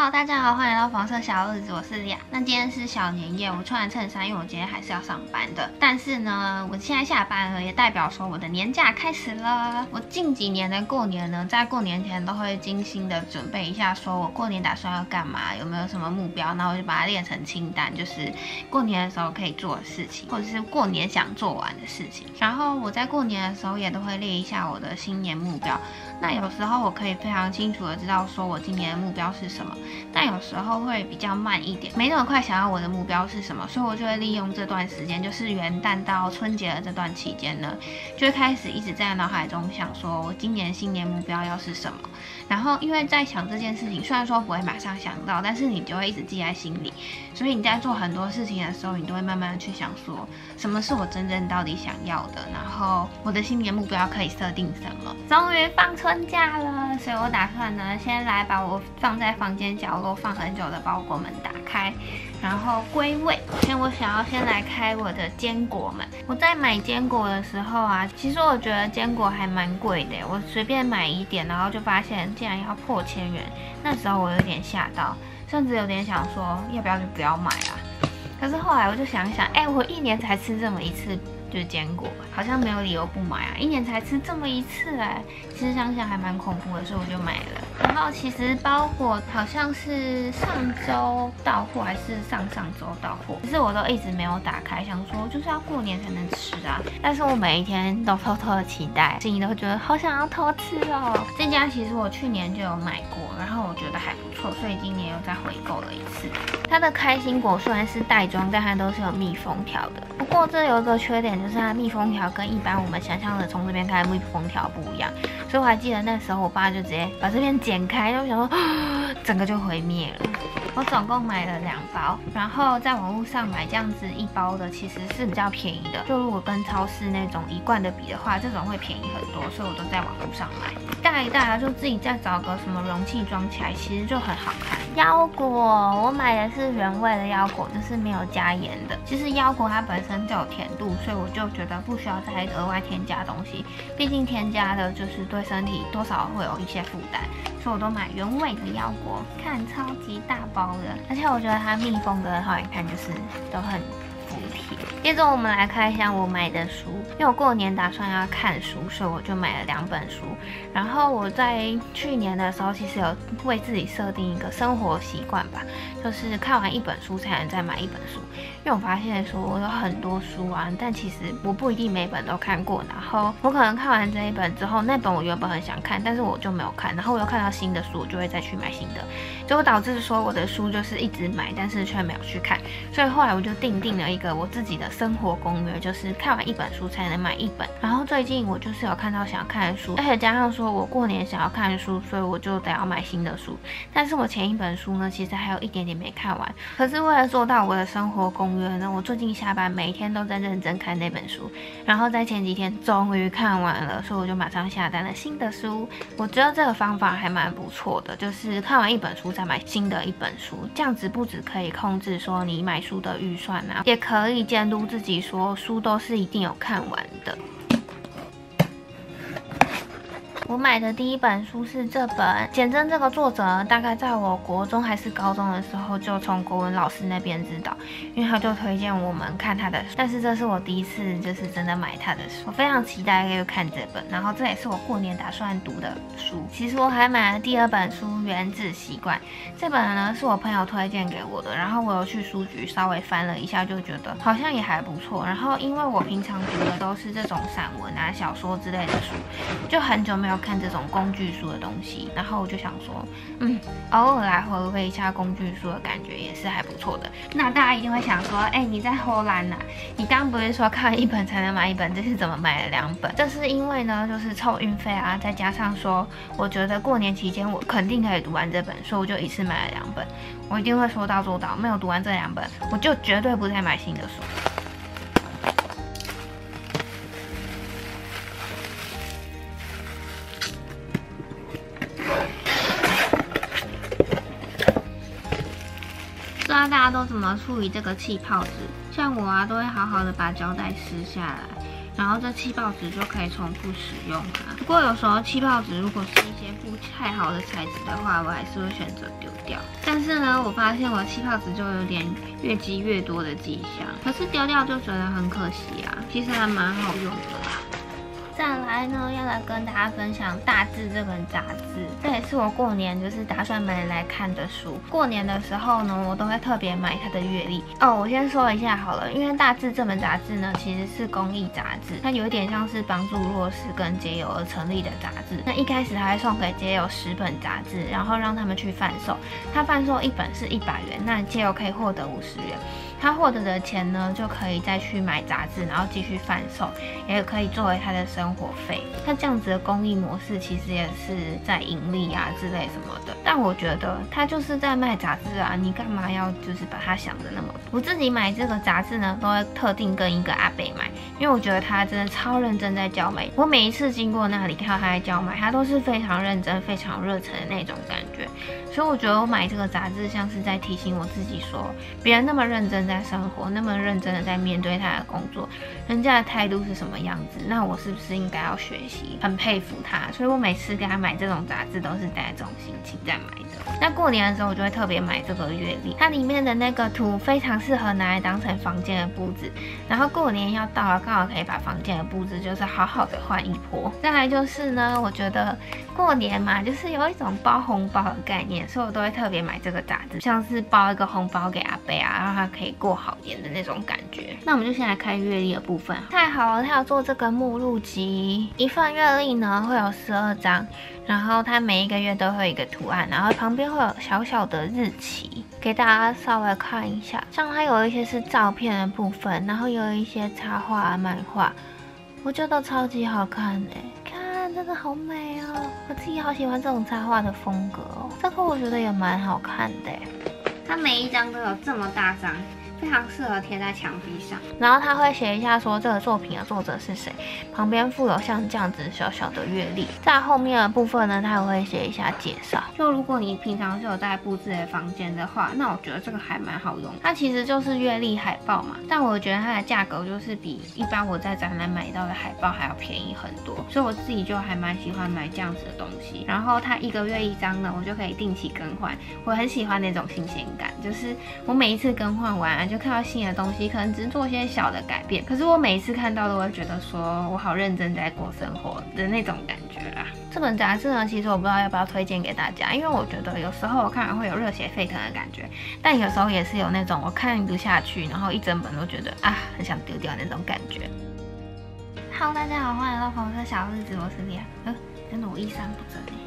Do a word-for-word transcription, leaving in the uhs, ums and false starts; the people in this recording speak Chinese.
Hello， 大家好，欢迎来到黄色小日子，我是雅。那今天是小年夜，我穿了衬衫，因为我今天还是要上班的。但是呢，我现在下班了，也代表说我的年假开始了。我近几年的过年呢，在过年前都会精心的准备一下，说我过年打算要干嘛，有没有什么目标，然后我就把它列成清单，就是过年的时候可以做的事情，或者是过年想做完的事情。然后我在过年的时候也都会列一下我的新年目标。那有时候我可以非常清楚的知道说我今年的目标是什么，但有时候会比较慢一点，没那么快想要我的目标是什么，所以我就会利用这段时间，就是元旦到春节的这段期间呢，就会开始一直在脑海中想说我今年新年目标要是什么。然后因为在想这件事情，虽然说不会马上想到，但是你就会一直记在心里，所以你在做很多事情的时候，你都会慢慢的去想说什么是我真正到底想要的，然后我的新年目标可以设定什么。终于放春假了，所以我打算呢，先来把我放在房间角落放很久的包裹们打开，然后归位。先我想要先来开我的坚果们。我在买坚果的时候啊，其实我觉得坚果还蛮贵的，我随便买一点，然后就发现竟然要破千元，那时候我有点吓到，甚至有点想说要不要就不要买啊。可是后来我就想想，哎、欸，我一年才吃这么一次。就是坚果，好像没有理由不买啊！一年才吃这么一次哎，其实想想还蛮恐怖的，所以我就买了。然后其实包裹好像是上周到货还是上上周到货，可是我都一直没有打开，想说就是要过年才能吃啊。但是我每一天都偷偷的期待，心里都觉得好想要偷吃哦。这家其实我去年就有买过，然后我觉得还不错，所以今年又再回购了一次。它的开心果虽然是袋装，但它都是有密封条的。不过这有一个缺点，就是它密封条跟一般我们想象的从这边开的密封条不一样。所以我还记得那时候我爸就直接把这边剪开，然后想说整个就毁灭了。我总共买了两包，然后在网络上买这样子一包的其实是比较便宜的。就如果跟超市那种一罐的比的话，这种会便宜很多，所以我都在网络上买。带一带就自己再找个什么容器装起来，其实就很好看。腰果我买的是原味的腰果，就是没有加盐的。其实腰果它本身就有甜度，所以我就觉得不需要再额外添加东西，毕竟添加的就是对身体多少会有一些负担，所以我都买原味的腰果，看超级大包的，而且我觉得它密封的好看，就是都很服帖。接着我们来看一下我买的书，因为我过年打算要看书，所以我就买了两本书。然后我在去年的时候，其实有为自己设定一个生活习惯吧，就是看完一本书才能再买一本书。因为我发现说我有很多书啊，但其实我不一定每本都看过。然后我可能看完这一本之后，那本我原本很想看，但是我就没有看。然后我又看到新的书，我就会再去买新的，结果导致说我的书就是一直买，但是却没有去看。所以后来我就定定了一个我自己的生活公约，就是看完一本书才能买一本。然后最近我就是有看到想要看的书，而且加上说我过年想要看书，所以我就得要买新的书。但是我前一本书呢，其实还有一点点没看完。可是为了做到我的生活公约呢，我最近下班每一天都在认真看那本书。然后在前几天终于看完了，所以我就马上下单了新的书。我觉得这个方法还蛮不错的，就是看完一本书再买新的一本书，这样子不只可以控制说你买书的预算啊，也可以监督自己说书都是一定有看完的。我买的第一本书是这本，简真这个作者大概在我国中还是高中的时候就从国文老师那边知道，因为他就推荐我们看他的书，但是这是我第一次就是真的买他的书，我非常期待可以看这本，然后这也是我过年打算读的书。其实我还买了第二本书《原子习惯》，这本呢是我朋友推荐给我的，然后我有去书局稍微翻了一下，就觉得好像也还不错。然后因为我平常读的都是这种散文啊、小说之类的书，就很久没有看这种工具书的东西，然后我就想说，嗯，偶尔来回味一下工具书的感觉也是还不错的。那大家一定会想说，哎、欸，你在荷兰呐？你刚不是说看一本才能买一本，这是怎么买了两本？这是因为呢，就是凑运费啊，再加上说，我觉得过年期间我肯定可以读完这本，所以我就一次买了两本。我一定会说到做到，没有读完这两本，我就绝对不再买新的书。不知道大家都怎么处理这个气泡纸？像我啊，都会好好的把胶带撕下来，然后这气泡纸就可以重复使用它。不过有时候气泡纸如果是一些不太好的材质的话，我还是会选择丢掉。但是是呢，我发现我气泡纸就有点越积越多的迹象，可是丢掉就觉得很可惜啊。其实还蛮好用的啦。再来呢，要来跟大家分享《大志》这本杂志，这也是我过年就是打算买来看的书。过年的时候呢，我都会特别买它的月历哦。我先说一下好了，因为《大志》这本杂志呢，其实是公益杂志，它有一点像是帮助弱势跟街友而成立的杂志。那一开始它会送给街友十本杂志，然后让他们去贩售。它贩售一本是一百元，那街友可以获得五十元。他获得的钱呢，就可以再去买杂志，然后继续贩售，也可以作为他的生活费。他这样子的公益模式，其实也是在盈利啊之类什么的。但我觉得他就是在卖杂志啊，你干嘛要就是把他想的那么？我自己买这个杂志呢，都会特定跟一个阿伯买，因为我觉得他真的超认真在教买。我每一次经过那里看到他在教买，他都是非常认真、非常热忱的那种感觉。所以我觉得我买这个杂志，像是在提醒我自己说，别人那么认真在生活，那么认真的在面对他的工作，人家的态度是什么样子，那我是不是应该要学习？很佩服他，所以我每次给他买这种杂志，都是带这种心情在买的。那过年的时候，我就会特别买这个月历，它里面的那个图非常适合拿来当成房间的布置。然后过年要到了，刚好可以把房间的布置就是好好的换一波。再来就是呢，我觉得过年嘛，就是有一种包红包的概念，所以我都会特别买这个杂志，像是包一个红包给阿伯啊，让他可以过好年的那种感觉。那我们就先来看月历的部分。太好了，他要做这个目录集，一份月历呢会有十二张，然后它每一个月都会有一个图案，然后旁边会有小小的日期，给大家稍微看一下。像它有一些是照片的部分，然后有一些插画、漫画，我觉得超级好看哎、欸，看真的好美哦！我自己好喜欢这种插画的风格哦，这个我觉得也蛮好看的、欸。它每一张都有这么大张，非常适合贴在墙壁上。然后他会写一下说这个作品的作者是谁，旁边附有像这样子小小的月历。在后面的部分呢，他也会写一下介绍。就如果你平常是有在布置的房间的话，那我觉得这个还蛮好用。它其实就是月历海报嘛，但我觉得它的价格就是比一般我在展览买到的海报还要便宜很多，所以我自己就还蛮喜欢买这样子的东西。然后它一个月一张呢，我就可以定期更换。我很喜欢那种新鲜感，就是我每一次更换完、啊、就看到新的东西，可能只是做些小的改变，可是我每一次看到都会觉得说我好认真在过生活的那种感觉啦。这本杂志呢，其实我不知道要不要推荐给大家，因为我觉得有时候我看完会有热血沸腾的感觉，但有时候也是有那种我看不下去，然后一整本都觉得啊很想丢掉那种感觉。Hello， 大家好，欢迎来到红色小日子，我是莉亚。呃，真的我衣衫不整耶。